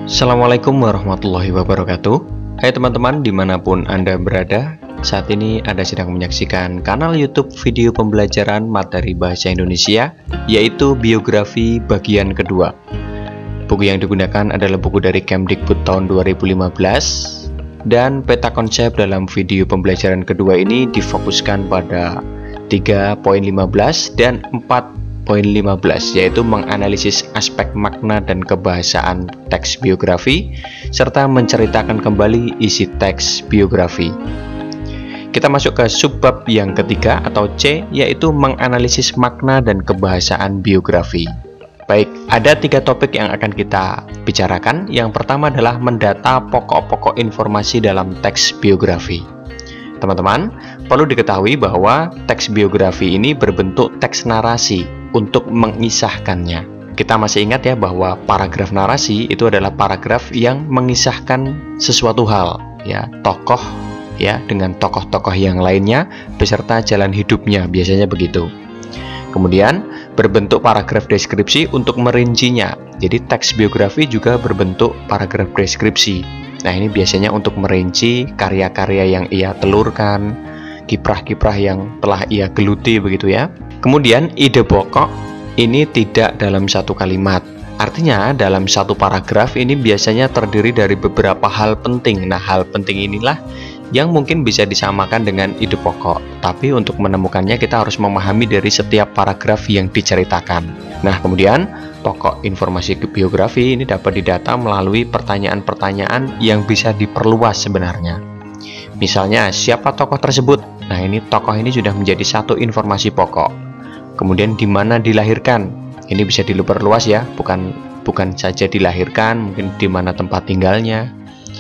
Assalamualaikum warahmatullahi wabarakatuh. Hai teman-teman dimanapun Anda berada, saat ini Anda sedang menyaksikan kanal YouTube video pembelajaran materi bahasa Indonesia, yaitu biografi bagian kedua. Buku yang digunakan adalah buku dari Kemdikbud tahun 2015, dan peta konsep dalam video pembelajaran kedua ini difokuskan pada 3.15 dan 4.15, yaitu menganalisis aspek makna dan kebahasaan teks biografi serta menceritakan kembali isi teks biografi. Kita masuk ke subbab yang ketiga atau C, yaitu menganalisis makna dan kebahasaan biografi. Baik, ada 3 topik yang akan kita bicarakan. Yang pertama adalah mendata pokok-pokok informasi dalam teks biografi. Teman-teman, perlu diketahui bahwa teks biografi ini berbentuk teks narasi untuk mengisahkannya. Kita masih ingat ya bahwa paragraf narasi itu adalah paragraf yang mengisahkan sesuatu hal, ya, tokoh ya dengan tokoh-tokoh yang lainnya beserta jalan hidupnya, biasanya begitu. Kemudian berbentuk paragraf deskripsi untuk merincinya. Jadi teks biografi juga berbentuk paragraf deskripsi. Nah, ini biasanya untuk merinci karya-karya yang ia telurkan, kiprah-kiprah yang telah ia geluti begitu ya. Kemudian ide pokok ini tidak dalam satu kalimat. Artinya dalam satu paragraf ini biasanya terdiri dari beberapa hal penting. Nah, hal penting inilah yang mungkin bisa disamakan dengan ide pokok. Tapi untuk menemukannya kita harus memahami dari setiap paragraf yang diceritakan. Nah, kemudian pokok informasi biografi ini dapat didata melalui pertanyaan-pertanyaan yang bisa diperluas sebenarnya. Misalnya, siapa tokoh tersebut? Nah, ini tokoh ini sudah menjadi satu informasi pokok. Kemudian di mana dilahirkan? Ini bisa diperluas ya, bukan saja dilahirkan, mungkin di mana tempat tinggalnya.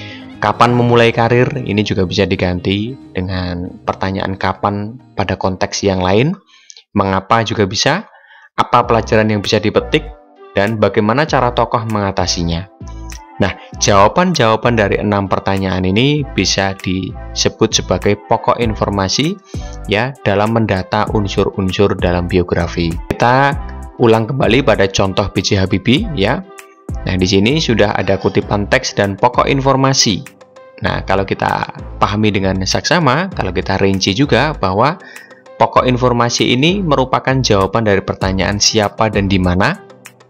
Kapan memulai karir? Ini juga bisa diganti dengan pertanyaan kapan pada konteks yang lain. Mengapa juga bisa? Apa pelajaran yang bisa dipetik? Dan bagaimana cara tokoh mengatasinya? Nah, jawaban-jawaban dari 6 pertanyaan ini bisa disebut sebagai pokok informasi ya dalam mendata unsur-unsur dalam biografi. Kita ulang kembali pada contoh B.J. Habibie ya. Nah, di sini sudah ada kutipan teks dan pokok informasi. Nah, kalau kita pahami dengan saksama, kalau kita rinci juga bahwa pokok informasi ini merupakan jawaban dari pertanyaan siapa dan di mana.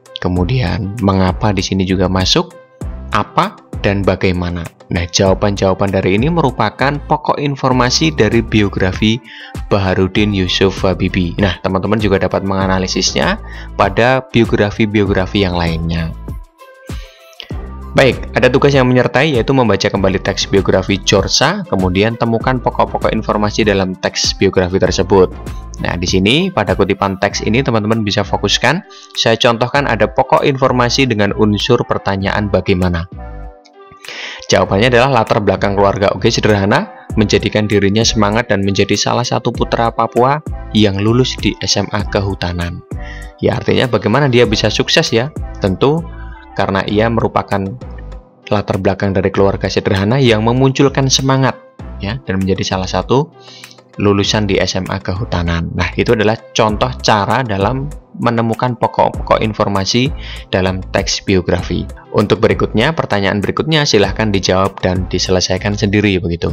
Kemudian mengapa di sini juga masuk, apa dan bagaimana. Nah, jawaban-jawaban dari ini merupakan pokok informasi dari biografi Baharudin Yusuf Habibie. Nah, teman-teman juga dapat menganalisisnya pada biografi-biografi yang lainnya. Baik, ada tugas yang menyertai yaitu membaca kembali teks biografi Georsa, kemudian temukan pokok-pokok informasi dalam teks biografi tersebut. Nah, di sini pada kutipan teks ini teman-teman bisa fokuskan. Saya contohkan ada pokok informasi dengan unsur pertanyaan bagaimana. Jawabannya adalah latar belakang keluarga Oge sederhana, menjadikan dirinya semangat dan menjadi salah satu putra Papua yang lulus di SMA Kehutanan. Ya, artinya bagaimana dia bisa sukses ya? Tentu karena ia merupakan latar belakang dari keluarga sederhana yang memunculkan semangat ya dan menjadi salah satu lulusan di SMA Kehutanan. Nah, itu adalah contoh cara dalam menemukan pokok-pokok informasi dalam teks biografi. Untuk berikutnya, pertanyaan berikutnya silahkan dijawab dan diselesaikan sendiri begitu.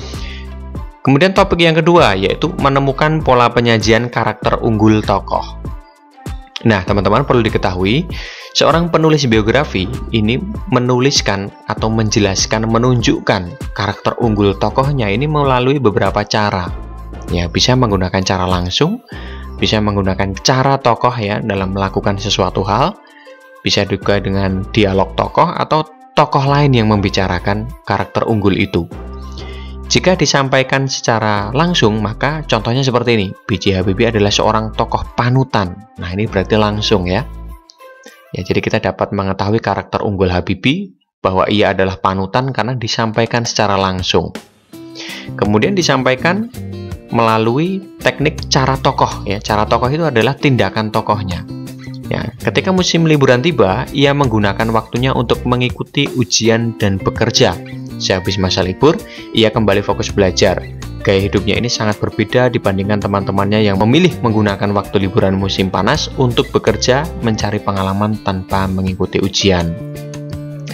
Kemudian topik yang kedua yaitu menemukan pola penyajian karakter unggul tokoh. Nah, teman-teman perlu diketahui, seorang penulis biografi ini menuliskan atau menjelaskan, menunjukkan karakter unggul tokohnya ini melalui beberapa cara. Ya, bisa menggunakan cara langsung, bisa menggunakan cara tokoh ya dalam melakukan sesuatu hal, bisa juga dengan dialog tokoh atau tokoh lain yang membicarakan karakter unggul itu. Jika disampaikan secara langsung, maka contohnya seperti ini. B.J. Habibie adalah seorang tokoh panutan. Nah, ini berarti langsung ya. Ya, jadi kita dapat mengetahui karakter unggul Habibie bahwa ia adalah panutan karena disampaikan secara langsung. Kemudian disampaikan melalui teknik cara tokoh ya. Cara tokoh itu adalah tindakan tokohnya. Ya, ketika musim liburan tiba, ia menggunakan waktunya untuk mengikuti ujian dan bekerja. Sehabis masa libur, ia kembali fokus belajar. Gaya hidupnya ini sangat berbeda dibandingkan teman-temannya yang memilih menggunakan waktu liburan musim panas untuk bekerja mencari pengalaman tanpa mengikuti ujian.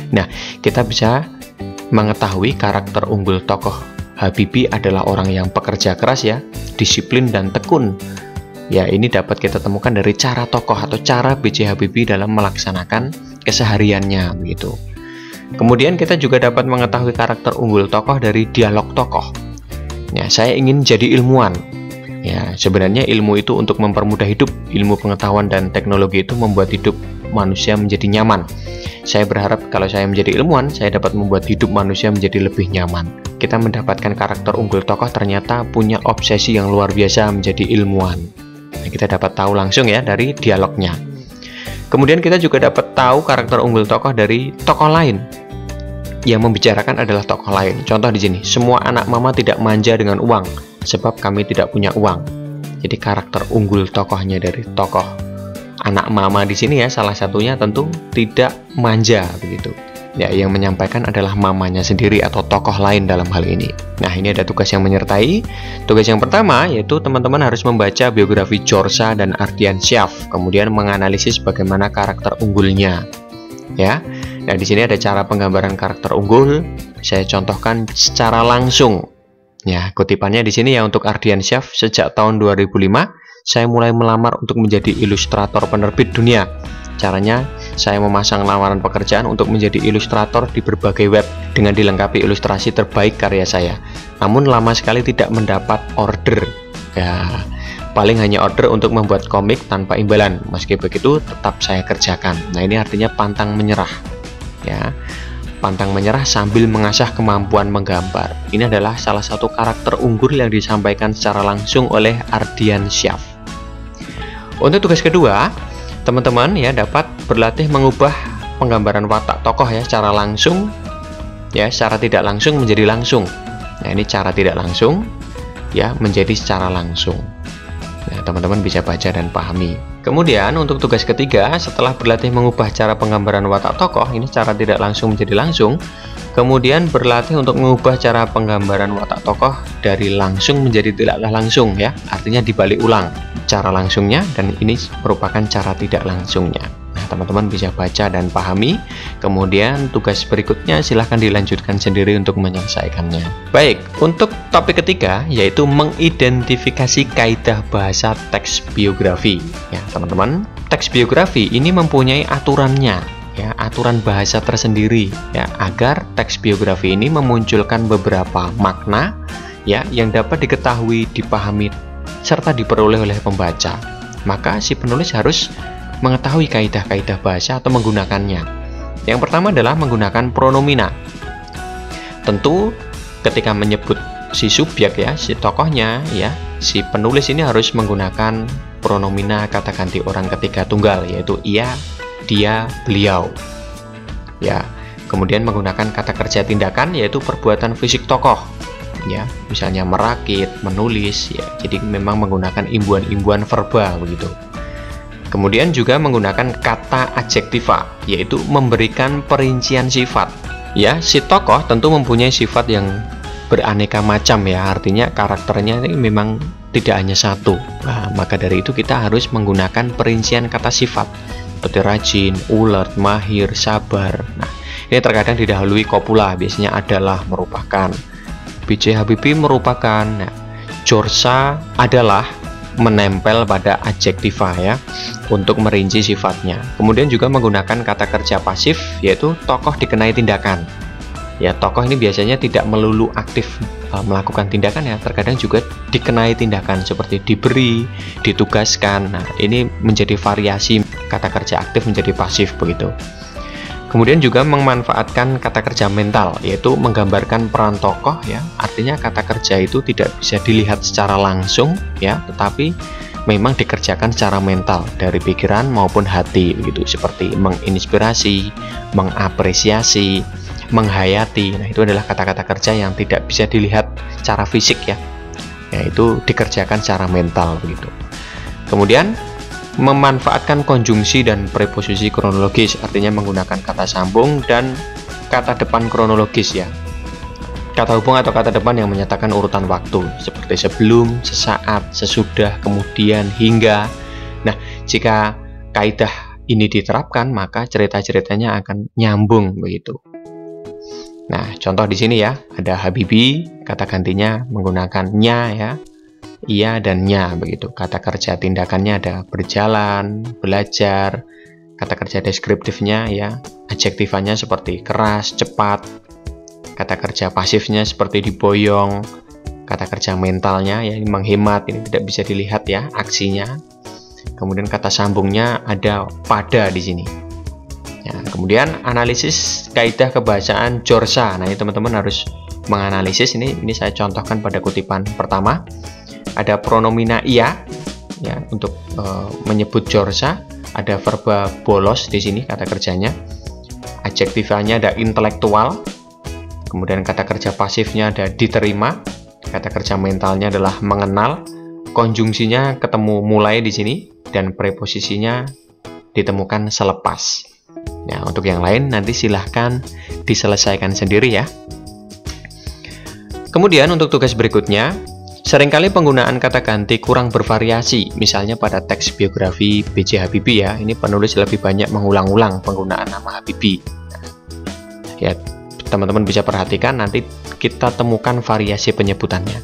Nah, kita bisa mengetahui karakter unggul tokoh Habibie adalah orang yang pekerja keras ya, disiplin dan tekun. Ya, ini dapat kita temukan dari cara tokoh atau cara B.J. Habibie dalam melaksanakan kesehariannya begitu. Kemudian kita juga dapat mengetahui karakter unggul tokoh dari dialog tokoh. Ya, saya ingin jadi ilmuwan. Ya, sebenarnya ilmu itu untuk mempermudah hidup. Ilmu pengetahuan dan teknologi itu membuat hidup manusia menjadi nyaman. Saya berharap kalau saya menjadi ilmuwan, saya dapat membuat hidup manusia menjadi lebih nyaman. Kita mendapatkan karakter unggul tokoh ternyata punya obsesi yang luar biasa menjadi ilmuwan. Nah, kita dapat tahu langsung ya dari dialognya. Kemudian kita juga dapat tahu karakter unggul tokoh dari tokoh lain. Yang membicarakan adalah tokoh lain. Contoh di sini, semua anak mama tidak manja dengan uang, sebab kami tidak punya uang. Jadi karakter unggul tokohnya dari tokoh anak mama di sini ya, salah satunya tentu tidak manja begitu. Ya, yang menyampaikan adalah mamanya sendiri atau tokoh lain dalam hal ini. Nah, ini ada tugas yang menyertai. Tugas yang pertama yaitu teman-teman harus membaca biografi Djorsa dan Ardian Syaf, kemudian menganalisis bagaimana karakter unggulnya. Ya. Nah, di sini ada cara penggambaran karakter unggul. Saya contohkan secara langsung. Ya, kutipannya di sini ya untuk Ardian Syaf, sejak tahun 2005 saya mulai melamar untuk menjadi ilustrator penerbit dunia. Caranya, saya memasang lamaran pekerjaan untuk menjadi ilustrator di berbagai web dengan dilengkapi ilustrasi terbaik karya saya. Namun lama sekali tidak mendapat order. Ya, paling hanya order untuk membuat komik tanpa imbalan. Meski begitu, tetap saya kerjakan. Nah, ini artinya pantang menyerah. Ya, pantang menyerah sambil mengasah kemampuan menggambar. Ini adalah salah satu karakter unggul yang disampaikan secara langsung oleh Ardian Syaf. Untuk tugas kedua, teman-teman ya dapat berlatih mengubah penggambaran watak tokoh ya secara langsung, ya secara tidak langsung menjadi langsung. Nah, ini cara tidak langsung ya menjadi secara langsung. Nah, teman-teman bisa baca dan pahami. Kemudian untuk tugas ketiga, setelah berlatih mengubah cara penggambaran watak tokoh, ini cara tidak langsung menjadi langsung. Kemudian berlatih untuk mengubah cara penggambaran watak tokoh dari langsung menjadi tidak langsung ya. Artinya dibalik ulang cara langsungnya dan ini merupakan cara tidak langsungnya. Nah, teman-teman bisa baca dan pahami. Kemudian tugas berikutnya silahkan dilanjutkan sendiri untuk menyelesaikannya. Baik, untuk topik ketiga yaitu mengidentifikasi kaidah bahasa teks biografi. Ya, teman-teman, teks biografi ini mempunyai aturannya, ya, aturan bahasa tersendiri, ya, agar teks biografi ini memunculkan beberapa makna, ya, yang dapat diketahui, dipahami, serta diperoleh oleh pembaca. Maka si penulis harus mengetahui kaidah-kaidah bahasa atau menggunakannya. Yang pertama adalah menggunakan pronomina. Tentu ketika menyebut si subjek ya, si tokohnya ya, si penulis ini harus menggunakan pronomina kata ganti orang ketiga tunggal yaitu ia, dia, beliau. Ya, kemudian menggunakan kata kerja tindakan yaitu perbuatan fisik tokoh. Ya, misalnya merakit, menulis ya. Jadi memang menggunakan imbuhan-imbuhan verbal begitu. Kemudian juga menggunakan kata adjektiva, yaitu memberikan perincian sifat. Ya, si tokoh tentu mempunyai sifat yang beraneka macam ya, artinya karakternya ini memang tidak hanya satu. Nah, maka dari itu kita harus menggunakan perincian kata sifat, seperti rajin, ulet, mahir, sabar. Nah, ini terkadang didahului kopula, biasanya adalah, merupakan. B.J. Habibie merupakan. Nah, Djorsa adalah menempel pada adjektiva ya untuk merinci sifatnya. Kemudian juga menggunakan kata kerja pasif yaitu tokoh dikenai tindakan. Ya, tokoh ini biasanya tidak melulu aktif melakukan tindakan ya, terkadang juga dikenai tindakan seperti diberi, ditugaskan. Nah, ini menjadi variasi kata kerja aktif menjadi pasif begitu. Kemudian juga memanfaatkan kata kerja mental, yaitu menggambarkan peran tokoh ya. Artinya kata kerja itu tidak bisa dilihat secara langsung ya, tetapi memang dikerjakan secara mental dari pikiran maupun hati begitu, seperti menginspirasi, mengapresiasi, menghayati. Nah, itu adalah kata-kata kerja yang tidak bisa dilihat secara fisik ya. Yaitu dikerjakan secara mental begitu. Kemudian memanfaatkan konjungsi dan preposisi kronologis, artinya menggunakan kata sambung dan kata depan kronologis ya. Kata hubung atau kata depan yang menyatakan urutan waktu, seperti sebelum, sesaat, sesudah, kemudian, hingga. Nah, jika kaidah ini diterapkan, maka cerita-ceritanya akan nyambung begitu. Nah, contoh di sini ya, ada Habibi, kata gantinya menggunakan nya ya. Iya dan nya begitu. Kata kerja tindakannya ada berjalan, belajar. Kata kerja deskriptifnya ya, adjektifannya seperti keras, cepat. Kata kerja pasifnya seperti diboyong. Kata kerja mentalnya ya, ini menghemat, ini tidak bisa dilihat ya aksinya. Kemudian kata sambungnya ada pada di sini. Ya, kemudian analisis kaidah kebahasaan Jorsa. Nah, ini teman-teman harus menganalisis. Ini saya contohkan pada kutipan pertama. Ada pronomina ia ya untuk menyebut Jorsa. Ada verba bolos di sini kata kerjanya. Adjektifnya ada intelektual. Kemudian kata kerja pasifnya ada diterima. Kata kerja mentalnya adalah mengenal. Konjungsinya ketemu mulai di sini dan preposisinya ditemukan selepas. Nah, untuk yang lain nanti silahkan diselesaikan sendiri ya. Kemudian untuk tugas berikutnya, seringkali penggunaan kata ganti kurang bervariasi. Misalnya pada teks biografi B.J. Habibie ya, ini penulis lebih banyak mengulang-ulang penggunaan nama Habibie. Ya, teman-teman bisa perhatikan nanti kita temukan variasi penyebutannya.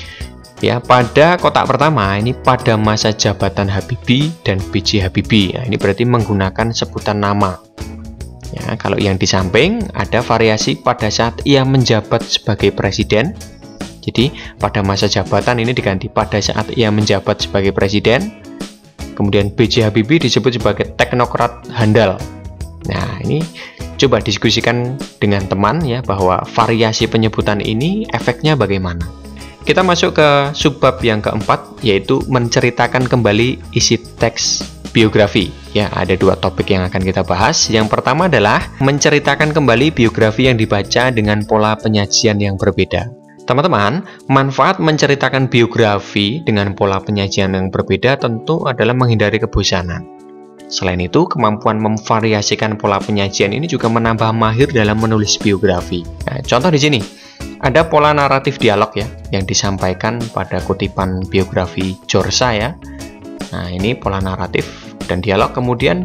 Ya, pada kotak pertama ini pada masa jabatan Habibie dan B.J. Habibie. Ya, ini berarti menggunakan sebutan nama. Ya, kalau yang di samping ada variasi pada saat ia menjabat sebagai presiden. Jadi pada masa jabatan ini diganti pada saat ia menjabat sebagai presiden. Kemudian B.J. Habibie disebut sebagai teknokrat handal. Nah, ini coba diskusikan dengan teman ya bahwa variasi penyebutan ini efeknya bagaimana. Kita masuk ke subbab yang keempat, yaitu menceritakan kembali isi teks biografi. Ya, ada dua topik yang akan kita bahas. Yang pertama adalah menceritakan kembali biografi yang dibaca dengan pola penyajian yang berbeda. Teman-teman, manfaat menceritakan biografi dengan pola penyajian yang berbeda tentu adalah menghindari kebosanan. Selain itu, kemampuan memvariasikan pola penyajian ini juga menambah mahir dalam menulis biografi. Nah, contoh di sini, ada pola naratif dialog ya, yang disampaikan pada kutipan biografi Jorsa ya. Nah, ini pola naratif dan dialog kemudian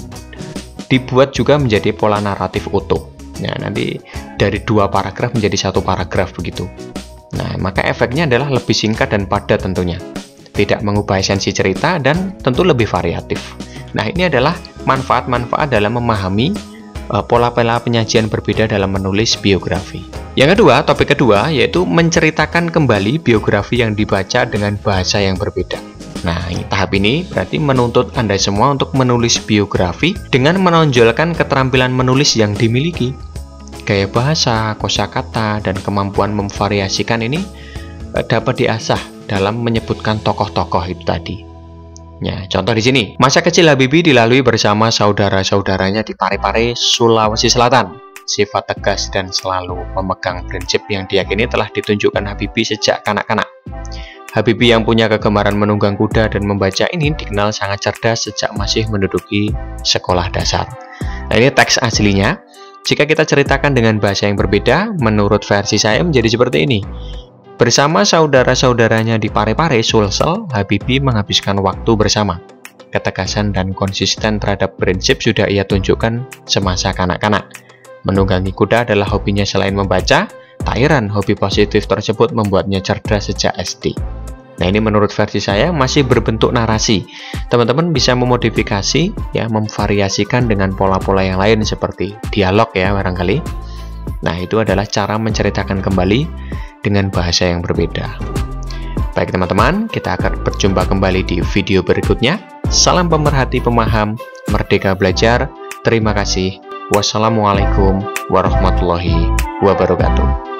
dibuat juga menjadi pola naratif utuh. Nah, nanti dari 2 paragraf menjadi 1 paragraf begitu. Nah, maka efeknya adalah lebih singkat dan padat tentunya. Tidak mengubah esensi cerita dan tentu lebih variatif. Nah, ini adalah manfaat-manfaat dalam memahami pola-pola penyajian berbeda dalam menulis biografi. Yang kedua, topik kedua, yaitu menceritakan kembali biografi yang dibaca dengan bahasa yang berbeda. Nah, tahap ini berarti menuntut Anda semua untuk menulis biografi dengan menonjolkan keterampilan menulis yang dimiliki. Gaya bahasa, kosakata, dan kemampuan memvariasikan ini dapat diasah dalam menyebutkan tokoh-tokoh itu tadi. Ya, contoh di sini, masa kecil Habibie dilalui bersama saudara-saudaranya di Parepare, Sulawesi Selatan. Sifat tegas dan selalu memegang prinsip yang diyakini telah ditunjukkan Habibie sejak kanak-kanak. Habibie yang punya kegemaran menunggang kuda dan membaca ini dikenal sangat cerdas sejak masih menduduki sekolah dasar. Nah, ini teks aslinya. Jika kita ceritakan dengan bahasa yang berbeda, menurut versi saya menjadi seperti ini. Bersama saudara-saudaranya di Parepare, Sulsel, Habibie menghabiskan waktu bersama. Ketegasan dan konsisten terhadap prinsip sudah ia tunjukkan semasa kanak-kanak. Menunggangi kuda adalah hobinya selain membaca. Tak heran hobi positif tersebut membuatnya cerdas sejak SD. Nah, ini menurut versi saya masih berbentuk narasi. Teman-teman bisa memodifikasi, ya, memvariasikan dengan pola-pola yang lain seperti dialog ya barangkali. Nah, itu adalah cara menceritakan kembali dengan bahasa yang berbeda. Baik teman-teman, kita akan berjumpa kembali di video berikutnya. Salam pemerhati pemaham, merdeka belajar. Terima kasih. Wassalamualaikum warahmatullahi wabarakatuh.